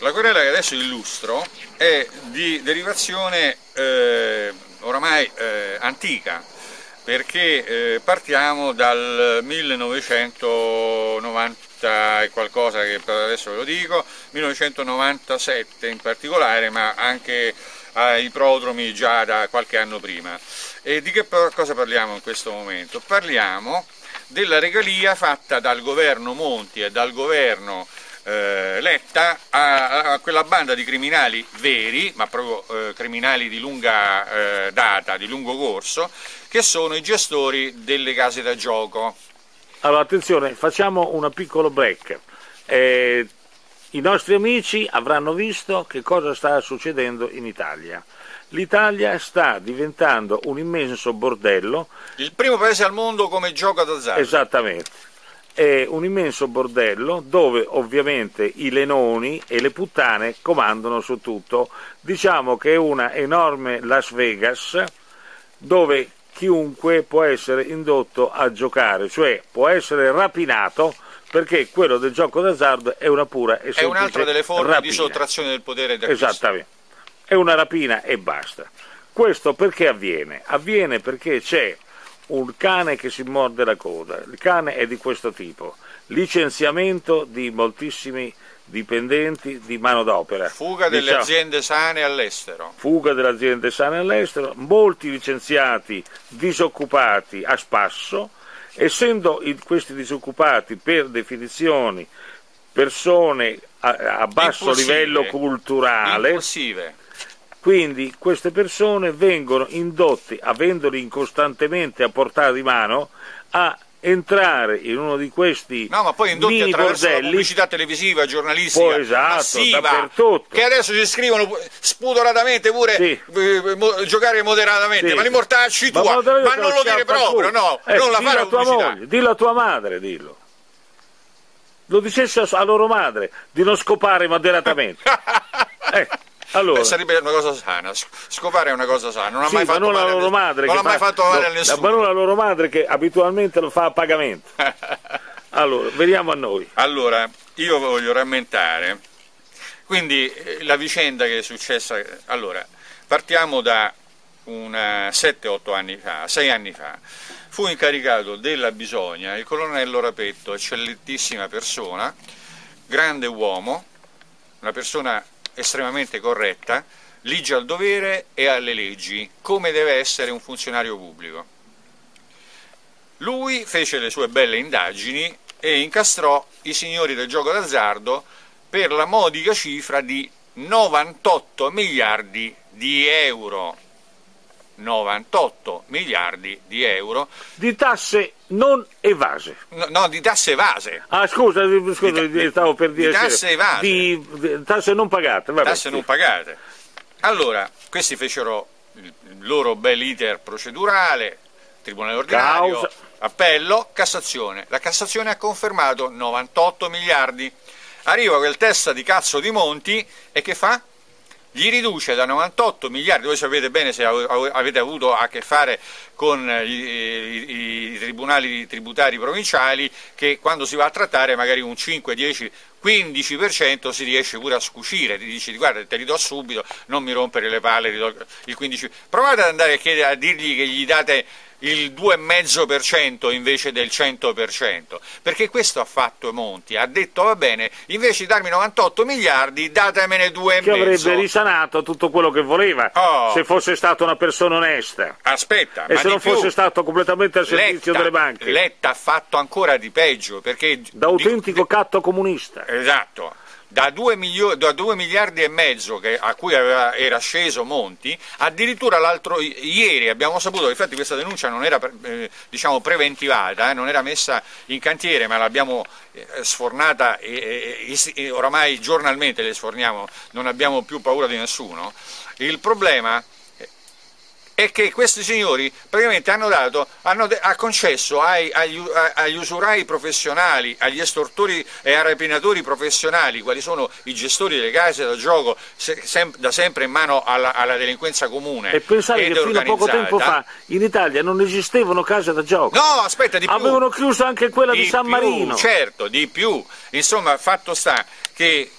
La querela che adesso illustro è di derivazione oramai antica, perché partiamo dal 1990 e qualcosa, che adesso ve lo dico, 1997 in particolare, ma anche ai prodromi già da qualche anno prima. E di che cosa parliamo in questo momento? Parliamo della regalia fatta dal governo Monti e dal governo Letta a quella banda di criminali veri, ma proprio criminali di lunga data, di lungo corso, che sono i gestori delle case da gioco. Allora attenzione, facciamo un piccolo break. I nostri amici avranno visto che cosa sta succedendo in Italia. L'Italia sta diventando un immenso bordello. Il primo paese al mondo come gioco d'azzardo. Esattamente. È un immenso bordello dove ovviamente i lenoni e le puttane comandano su tutto. Diciamo che è una enorme Las Vegas dove chiunque può essere indotto a giocare, cioè può essere rapinato, perché quello del gioco d'azzardo è una pura e semplice rapina. È un'altra delle forme rapina. di sottrazione del potere d'acquisto. Esattamente. È una rapina e basta. Questo perché avviene? Avviene perché c'è un cane che si morde la coda. Il cane è di questo tipo: licenziamento di moltissimi dipendenti di manodopera. Fuga delle aziende sane all'estero. Fuga delle aziende sane all'estero, molti licenziati disoccupati a spasso, essendo questi disoccupati per definizione persone a basso livello culturale. Impulsive. Quindi queste persone vengono indotte, avendoli costantemente a portata di mano, a entrare in uno di questi no, ma poi indotti attraverso bordelli, la pubblicità televisiva, giornalistica, esatto, massiva, dappertutto, che adesso ci scrivono spudoratamente pure sì. Giocare moderatamente, sì. Ma li mortacci tua, ma non lo dire proprio, no, non la fare la pubblicità. Moglie, dillo a tua madre, dillo. Lo dicessi a loro madre di non scopare moderatamente. Allora. Sarebbe una cosa sana, scopare è una cosa sana, non ha sì, mai fatto male, loro madre non ha mai fatto male a nessuno. Ma non la loro madre che abitualmente lo fa a pagamento. Allora, veniamo a noi. Allora, io voglio rammentare, quindi la vicenda che è successa, allora, partiamo da 7-8 anni fa, 6 anni fa, fu incaricato della Bisogna il colonnello Rapetto, eccellentissima persona, grande uomo, una persona estremamente corretta, ligia al dovere e alle leggi, come deve essere un funzionario pubblico. Lui fece le sue belle indagini e incastrò i signori del gioco d'azzardo per la modica cifra di 98 miliardi di euro. 98 miliardi di euro di tasse non evase. No, di tasse evase. Ah, scusa, stavo per dire di tasse evase. Di tasse non pagate. Vabbè, tasse non pagate. Allora, questi fecero il loro bel iter procedurale, tribunale ordinario, causa, appello, Cassazione. La Cassazione ha confermato 98 miliardi. Arriva quel testa di cazzo di Monti e che fa? Gli riduce da 98 miliardi, voi sapete bene se avete avuto a che fare con i tribunali tributari provinciali, che quando si va a trattare magari un 5, 10, 15% si riesce pure a scucire, ti dici guarda te li do subito, non mi rompere le palle, ti do il 15%. Provate ad andare a dirgli che gli date il 2,5% invece del 100%, perché questo ha fatto Monti, ha detto va bene, invece di darmi 98 miliardi datemene 2,5. Che avrebbe risanato tutto quello che voleva, se fosse stata una persona onesta. Aspetta, e se non fosse stato completamente al servizio delle banche. Letta ha fatto ancora di peggio, perché da autentico catto comunista. Esatto. Da 2 miliardi e mezzo a cui era sceso Monti, addirittura ieri abbiamo saputo che infatti questa denuncia non era diciamo preventivata, non era messa in cantiere, ma l'abbiamo sfornata e oramai giornalmente le sforniamo, non abbiamo più paura di nessuno. Il problema è che questi signori praticamente hanno concesso agli usurai professionali, agli estortori e ai rapinatori professionali, quali sono i gestori delle case da gioco, da sempre in mano alla delinquenza comune. E pensare che fino a poco tempo fa in Italia non esistevano case da gioco. No, aspetta, di più. Avevano chiuso anche quella di San Marino. Certo, di più. Insomma, fatto sta che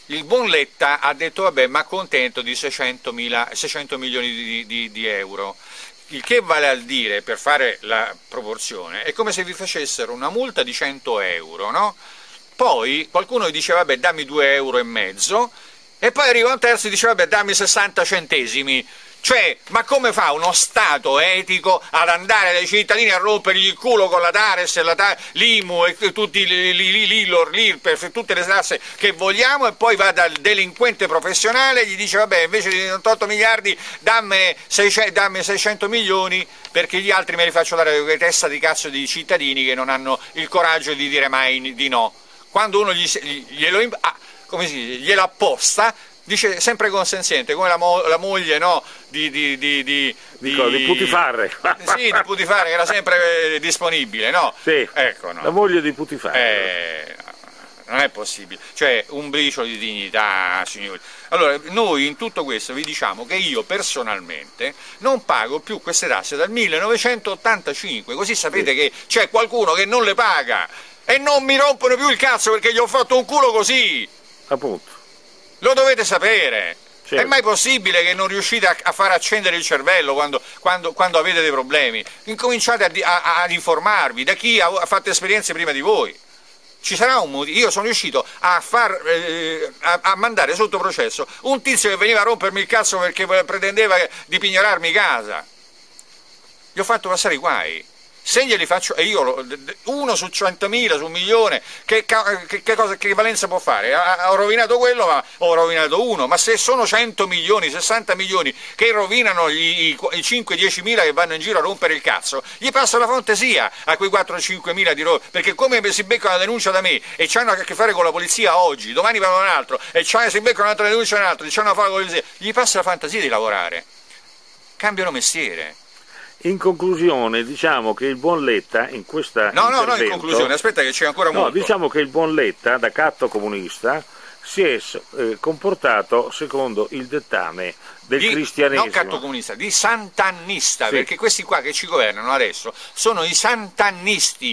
il buon Letta ha detto vabbè, ma contento di 600 milioni di euro. Il che vale a dire, per fare la proporzione, è come se vi facessero una multa di 100 euro, no? Poi qualcuno gli dice vabbè, dammi 2,5 euro, e poi arriva un terzo e dice vabbè, dammi 60 centesimi. Cioè, ma come fa uno Stato etico ad andare dai cittadini a rompergli il culo con la Tares, l'IMU e tutti l'ILOR, l'IRPEF e tutte le tasse che vogliamo, e poi va dal delinquente professionale e gli dice vabbè, invece di 98 miliardi dammi 600 milioni, perché gli altri me li faccio dare con le testa di cazzo di cittadini che non hanno il coraggio di dire mai di no. Quando uno glielo apposta, dice sempre consenziente, come la moglie, no, di Putifarre. Sì, di Putifarre, che era sempre disponibile, no? Sì, ecco, no. La moglie di Putifarre. Non è possibile, cioè un briciolo di dignità, signori. Allora, noi in tutto questo vi diciamo che io personalmente non pago più queste tasse dal 1985, così sapete che c'è qualcuno che non le paga e non mi rompono più il cazzo perché gli ho fatto un culo così. Appunto. Lo dovete sapere. Certo. È mai possibile che non riuscite a far accendere il cervello quando avete dei problemi? Incominciate ad informarvi da chi ha fatto esperienze prima di voi. Ci sarà un motivo. Io sono riuscito a mandare sotto processo un tizio che veniva a rompermi il cazzo perché pretendeva di pignorarmi casa. Gli ho fatto passare i guai. Se glieli faccio, e io uno su 100.000, su 1.000.000, che valenza può fare? Ho rovinato quello, ma ho rovinato uno. Ma se sono 100 milioni, 60 milioni che rovinano i 5-10.000 che vanno in giro a rompere il cazzo, gli passa la fantasia a quei 4-5.000 di perché come si becca una denuncia da me e c'hanno a che fare con la polizia oggi, domani vanno un altro e si becca un'altra denuncia da un altro, c'hanno a fare con la polizia, gli passa la fantasia di lavorare. Cambiano mestiere. In conclusione, diciamo che il buon Letta in questa No, in conclusione, aspetta che c'è ancora molto. No, diciamo che il buon Letta, da catto comunista, si è comportato secondo il dettame del cristianesimo. Non catto comunista, di santannista, sì. Perché questi qua che ci governano adesso sono i santannisti.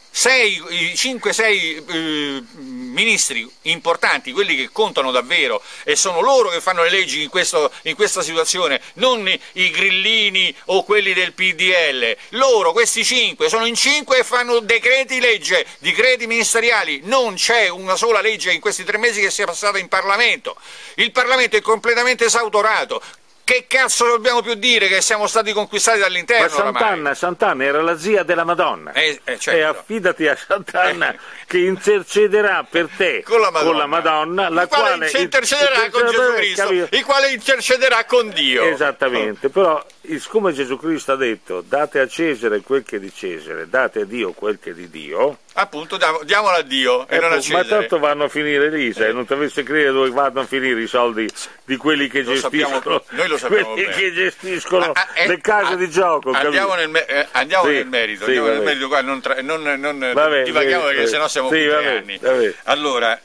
5-6 ministri importanti, quelli che contano davvero, e sono loro che fanno le leggi in questa situazione, non i grillini o quelli del PDL. Loro, questi 5, sono in 5 e fanno decreti legge, decreti ministeriali. Non c'è una sola legge in questi 3 mesi che sia passata in Parlamento. Il Parlamento è completamente esautorato. Che cazzo dobbiamo più dire che siamo stati conquistati dall'interno? Ma Sant'Anna era la zia della Madonna, certo. E affidati a Sant'Anna che intercederà per te con la Madonna, la quale intercederà con Gesù Cristo, il quale intercederà con Dio. Esattamente, però siccome Gesù Cristo ha detto date a Cesare quel che è di Cesare, date a Dio quel che è di Dio, appunto diamolo a Dio e non a Cesare. Ma tanto vanno a finire lì, se non ti avesse credere dove vanno a finire i soldi di quelli che gestiscono, noi lo sappiamo quelli bene. Che gestiscono le case di gioco. Andiamo nel merito, qua non divaghiamo perché sennò siamo qui 3 anni. Allora,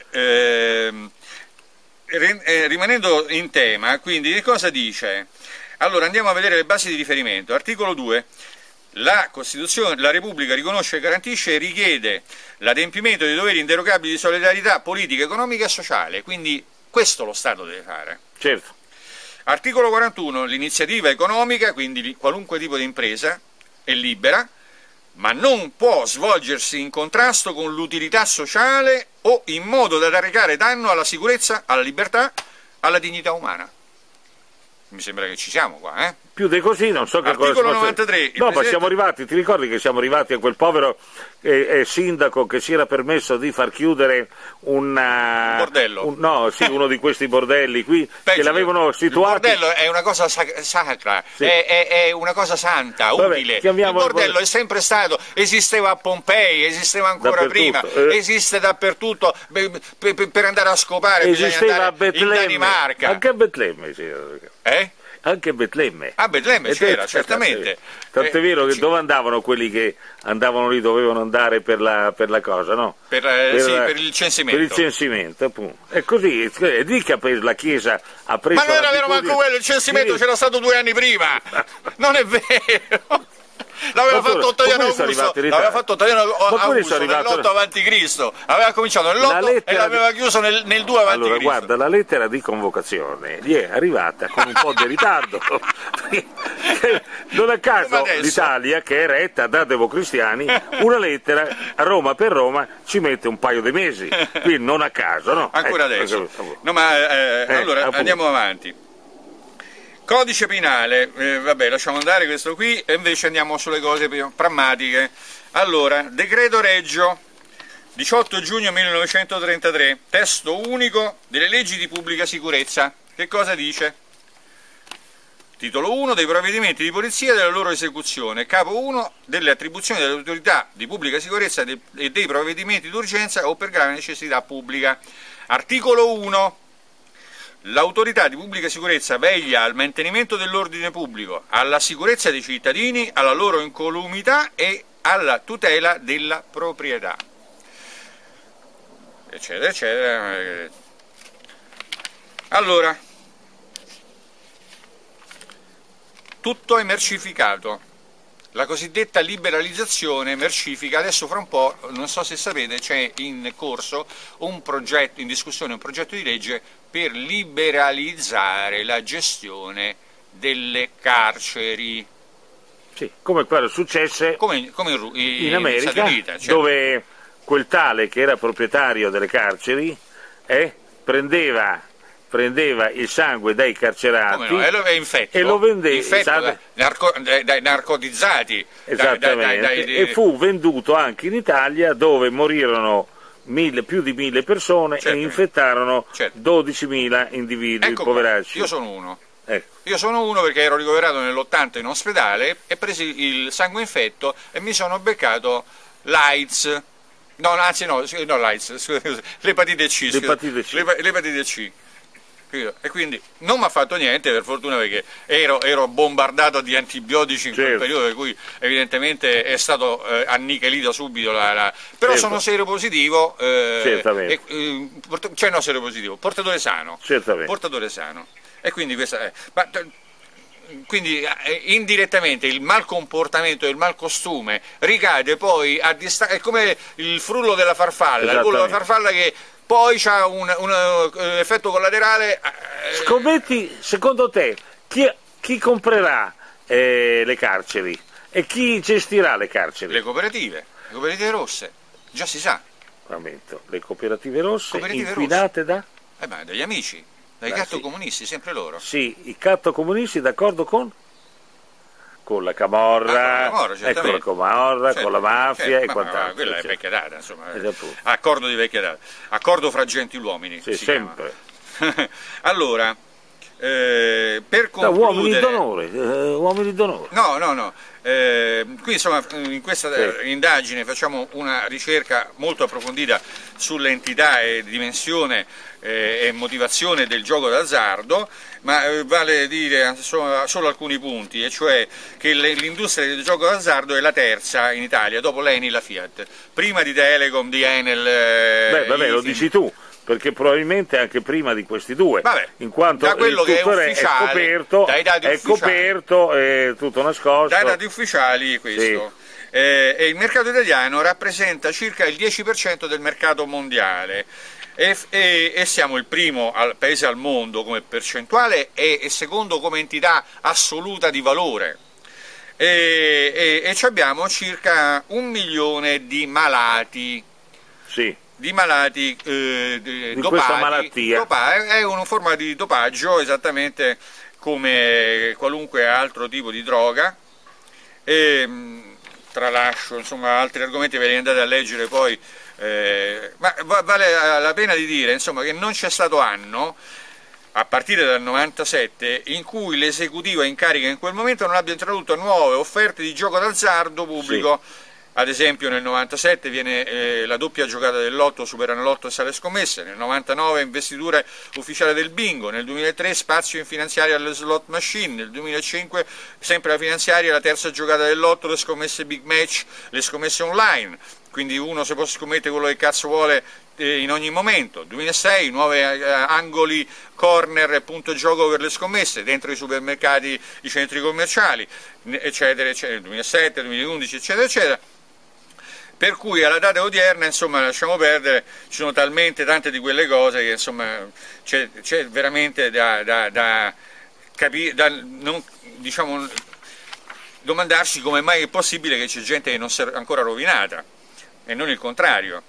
rimanendo in tema, quindi che cosa dice? Allora andiamo a vedere le basi di riferimento. Articolo 2. La Costituzione, la Repubblica riconosce, garantisce e richiede l'adempimento dei doveri inderogabili di solidarietà politica, economica e sociale, quindi questo lo Stato deve fare. Certo. Articolo 41, l'iniziativa economica, quindi qualunque tipo di impresa, è libera, ma non può svolgersi in contrasto con l'utilità sociale o in modo da recare danno alla sicurezza, alla libertà, alla dignità umana. Mi sembra che ci siamo qua, eh? Più di così non so che cosa. Articolo 93. No, ma siamo arrivati, ti ricordi che siamo arrivati a quel povero sindaco che si era permesso di far chiudere un bordello? Uno di questi bordelli qui che l'avevano situato. Il bordello è una cosa sacra, sì. È una cosa santa, utile. Il bordello è sempre stato, esisteva a Pompei, esisteva ancora prima, esiste dappertutto. Per andare a scopare esisteva bisogna andare in Danimarca. Anche a Betlemme, sì. Anche a Betlemme. A Betlemme c'era, certamente. Tant'è vero che dove andavano quelli che andavano lì, dovevano andare per la cosa, no? Per il censimento. Per il censimento, appunto. E così, è lì che la Chiesa ha preso. Ma non era vero manco quello, il censimento c'era stato 2 anni prima! Non è vero! L'aveva fatto Ottaviano Augusto, l'aveva fatto Ottaviano Augusto nell'8 avanti Cristo, aveva cominciato nell'8 e l'aveva chiuso nel 2 avanti allora, Cristo. Guarda, la lettera di convocazione gli è arrivata con un po' di ritardo. Non a caso l'Italia, che è retta da democristiani, una lettera a Roma per Roma ci mette un paio di mesi, quindi non a caso, no? Ancora adesso. No, ma allora appunto. Andiamo avanti. Codice penale, vabbè, lasciamo andare questo qui e invece andiamo sulle cose più pragmatiche. Allora, decreto Reggio, 18 giugno 1933, testo unico delle leggi di pubblica sicurezza. Che cosa dice? Titolo 1 dei provvedimenti di polizia e della loro esecuzione, capo 1 delle attribuzioni delle autorità di pubblica sicurezza e dei provvedimenti d'urgenza o per grave necessità pubblica. Articolo 1. L'autorità di pubblica sicurezza veglia al mantenimento dell'ordine pubblico, alla sicurezza dei cittadini, alla loro incolumità e alla tutela della proprietà, eccetera, eccetera. Allora, tutto è mercificato. La cosiddetta liberalizzazione mercifica. Adesso fra un po', non so se sapete, c'è in corso un progetto, in discussione un progetto di legge per liberalizzare la gestione delle carceri. Sì, come quello successe come in America, Stati Uniti, certo. Dove quel tale che era proprietario delle carceri prendeva il sangue dai carcerati e lo vendeva dai narcotizzati, esattamente, e fu venduto anche in Italia, dove morirono più di 1000 persone, certo, e infettarono 12.000 individui, poveracci. Io sono uno. Io sono uno perché ero ricoverato nell'80 in ospedale e presi il sangue infetto e mi sono beccato l'AIDS. No, anzi no, l'AIDS, l'epatite C. L'epatite C. E quindi non mi ha fatto niente, per fortuna, perché ero bombardato di antibiotici in quel periodo, per cui evidentemente è stato annichilito subito però sono seropositivo, cioè no, seropositivo, portatore sano, e quindi questa è. Quindi indirettamente il malcomportamento e il malcostume ricade poi è come il frullo della farfalla, il volo della farfalla, che poi c'ha un effetto collaterale. Scommetti, secondo te, chi comprerà le carceri e chi gestirà le carceri? Le cooperative rosse, già si sa. Le cooperative rosse inquinate da? Dagli amici, dai cattocomunisti, sempre loro. Sì, i cattocomunisti d'accordo con la Camorra, con la mafia e quant'altro. Quella è vecchia data, insomma. Accordo di vecchia data, accordo fra gentiluomini. Sì, sempre. Allora, per concludere... uomini d'onore. No. Qui insomma in questa indagine facciamo una ricerca molto approfondita sull'entità e dimensione e motivazione del gioco d'azzardo, ma vale dire solo alcuni punti, e cioè che l'industria del gioco d'azzardo è la terza in Italia, dopo l'ENI e la Fiat, prima di Telecom, di Enel. Lo dici tu, perché probabilmente anche prima di questi due, in quanto da quello che è scoperto, è tutto nascosto. Dai dati ufficiali questo. E il mercato italiano rappresenta circa il 10% del mercato mondiale e siamo il primo paese al mondo come percentuale e secondo come entità assoluta di valore. E abbiamo circa 1 milione di malati. Di malati di questa malattia. È una forma di dopaggio, esattamente come qualunque altro tipo di droga. Tralascio insomma altri argomenti, ve li andate a leggere poi, ma vale la pena di dire insomma che non c'è stato anno, a partire dal 97, in cui l'esecutivo in carica in quel momento non abbia introdotto nuove offerte di gioco d'azzardo pubblico. Ad esempio nel 97 viene la doppia giocata del lotto, superano lotto e sale scommesse, nel 99 investitura ufficiale del bingo, nel 2003 spazio in finanziaria alle slot machine, nel 2005 sempre la finanziaria, la terza giocata del lotto, le scommesse big match, le scommesse online, quindi uno se può scommettere quello che cazzo vuole in ogni momento. 2006 nuovi angoli, corner, punto gioco per le scommesse dentro i supermercati, i centri commerciali, eccetera, eccetera, 2007, 2011, eccetera, eccetera. Per cui alla data odierna, insomma, lasciamo perdere, ci sono talmente tante di quelle cose che, insomma, c'è veramente da capire, diciamo, domandarsi come mai è possibile che c'è gente che non si è ancora rovinata, e non il contrario.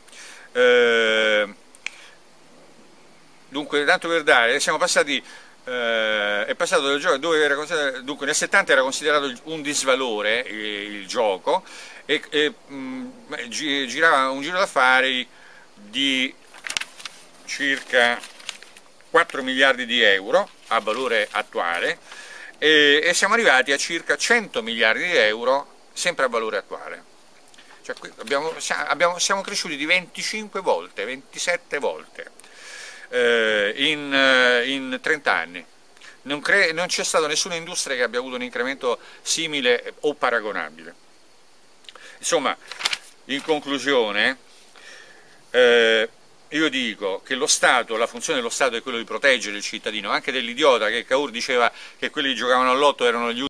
Dunque, tanto per dare, siamo passati, è passato dal gioco dove era considerato, dunque nel 70 era considerato un disvalore il gioco, e girava un giro d'affari di circa 4 miliardi di euro a valore attuale, e siamo arrivati a circa 100 miliardi di euro sempre a valore attuale. Cioè, siamo cresciuti di 25 volte, 27 volte in 30 anni. Non c'è stata nessuna industria che abbia avuto un incremento simile o paragonabile. Insomma, in conclusione, io dico che lo Stato, la funzione dello Stato è quello di proteggere il cittadino, anche dell'idiota che Cavour diceva che quelli che giocavano al lotto erano gli